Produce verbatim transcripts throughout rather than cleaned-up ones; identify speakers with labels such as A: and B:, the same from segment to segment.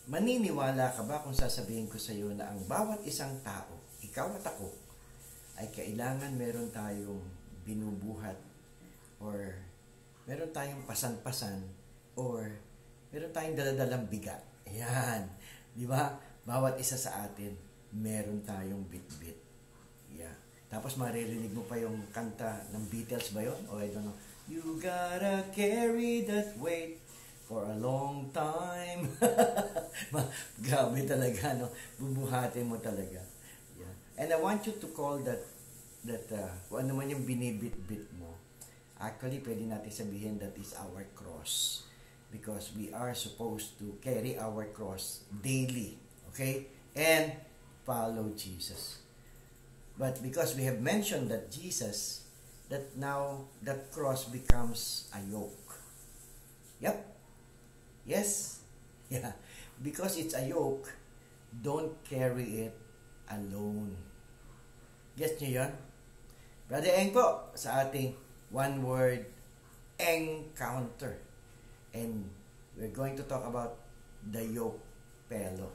A: Maniniwala ka ba kung sasabihin ko sa iyo na ang bawat isang tao, ikaw at ako, ay kailangan meron tayong binubuhat or meron tayong pasan-pasan or meron tayong daladalang bigat. Ayan. Di ba? Bawat isa sa atin, meron tayong bit-bit. Yeah. Tapos maririnig mo pa yung kanta ng Beatles ba yun? O I don't know. You gotta carry that weight for a long time. Grabe talaga, no? Bubuhatin mo talaga. Yeah. And I want you to call that, that uh, kung ano man yung binibit-bit mo, actually, pwede natin sabihin that is our cross. Because we are supposed to carry our cross daily. Okay? And follow Jesus. But because we have mentioned that Jesus, that now that cross becomes a yoke. Yep. Yes. Yeah. Because it's a yoke, don't carry it alone. Guess nyo yun? Brother Eng po, sa ating one word encounter. And we're going to talk about the YOKE-FELLOW.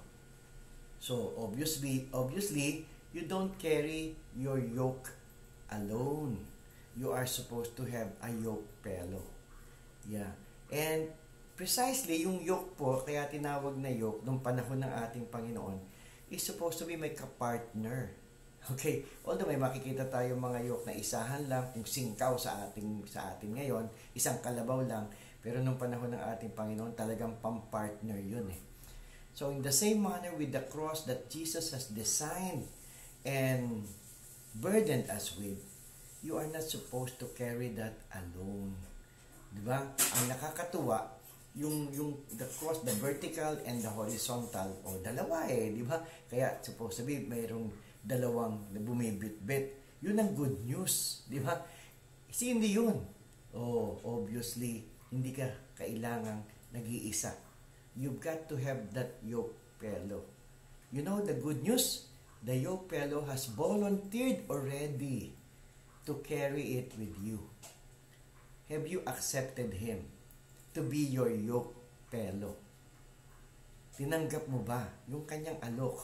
A: So, obviously, obviously, you don't carry your yoke alone. You are supposed to have a YOKE-FELLOw. Yeah. And precisely, yung yoke po, kaya tinawag na yoke, nung panahon ng ating Panginoon, is supposed to be may kapartner. Okay? Although may makikita tayo mga yoke na isahan lang, kung singkaw sa ating, sa atin ngayon, isang kalabaw lang, pero nung panahon ng ating Panginoon, talagang pampartner yun eh. So, in the same manner with the cross that Jesus has designed and burdened us with, you are not supposed to carry that alone. Diba? Ang nakakatuwa, yung, yung the cross, the vertical and the horizontal, o dalawa eh, diba? Kaya, supposed to be, mayroong dalawang bumibit-bit. Yun ang good news, diba? Kasi hindi yun. Oh, obviously, hindi ka kailangang nag-iisa. You've got to have that YOKE-FELLOW. You know the good news? The YOKE-FELLOW has volunteered already to carry it with you. Have you accepted Him to be your YOKE-FELLOW? Tinanggap mo ba yung kanyang alok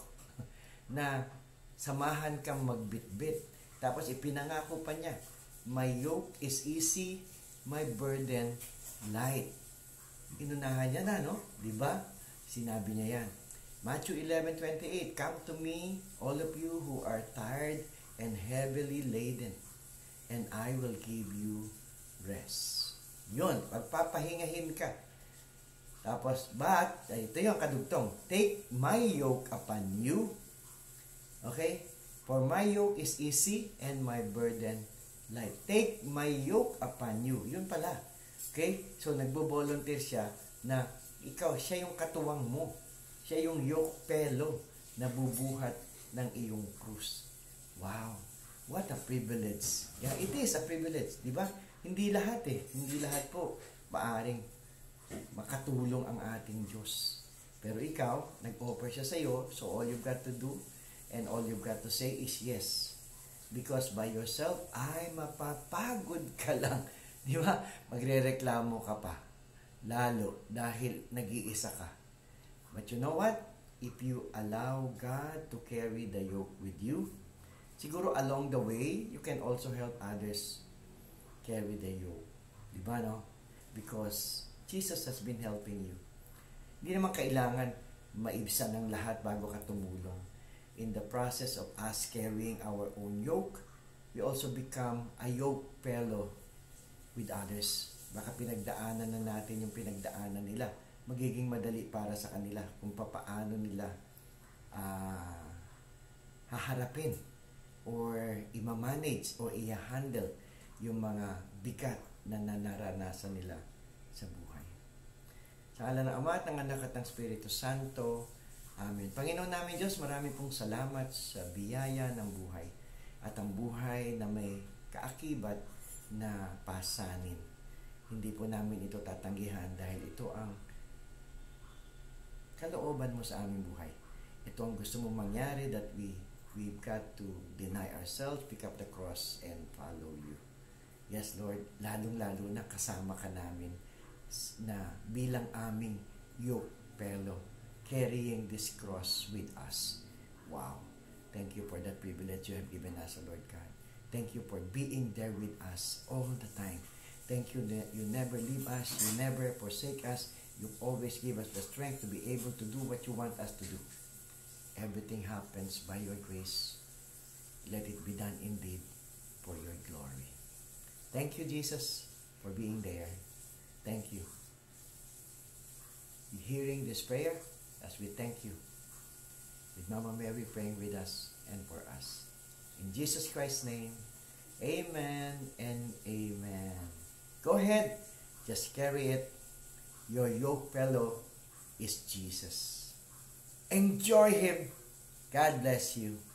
A: na samahan kang magbitbit? Tapos ipinangako pa niya, my yoke is easy, my burden light. Inunahan niya na, no? Diba? Sinabi niya yan. Matthew eleven twenty-eight, come to me, all of you who are tired and heavily laden, and I will give you rest. Yun, pagpapahingahin ka. Tapos, but, ito yung kadugtong, take my yoke upon you. Okay? For my yoke is easy and my burden light. Take my yoke upon you. Yun pala. Okay? So, nagbo-volunteer siya na ikaw, siya yung katuwang mo. Siya yung YOKE-FELLOW na bubuhat ng iyong krus. Wow! What a privilege. Yeah, it is a privilege. Diba? Hindi lahat eh. Hindi lahat po maaring makatulong ang ating Diyos. Pero ikaw, nag-offer siya sa iyo, so all you've got to do and all you've got to say is yes. Because by yourself, ay mapapagod ka lang. Di ba? Magre-reklamo ka pa. Lalo dahil nag-iisa ka. But you know what? If you allow God to carry the yoke with you, siguro along the way, you can also help others carry the yoke. Di ba, no? Because Jesus has been helping you. Hindi naman kailangan maibsan ng lahat bago ka tumulong. In the process of us carrying our own yoke, we also become a YOKE-FELLOW with others. Baka pinagdaanan na natin yung pinagdaanan nila. Magiging madali para sa kanila kung papaano nila uh, haharapin or imamanage or i-handle yung mga bigat na nanaranasan nila sa buhay. Sa ngalan ng Ama at ng Anak at ng Espiritu Santo, Amen. Panginoon namin Diyos, marami pong salamat sa biyaya ng buhay at ang buhay na may kaakibat na pasanin. Hindi po namin ito tatanggihan dahil ito ang kalooban mo sa aming buhay. Ito ang gusto mong mangyari, that we we've got to deny ourselves, pick up the cross, and follow you. Yes, Lord, lalong-lalo na kasama ka namin na bilang aming YOKE-FELLOW. carrying this cross with us. Wow. Thank you for that privilege you have given us, Lord God. Thank you for being there with us all the time. Thank you that you never leave us, you never forsake us. You always give us the strength to be able to do what you want us to do. Everything happens by your grace. Let it be done indeed for your glory. Thank you, Jesus, for being there. Thank you. Hearing this prayer as we thank you. With Mama Mary praying with us and for us. In Jesus Christ's name, amen and amen. Go ahead, just carry it. Your yoke fellow is Jesus. Enjoy Him. God bless you.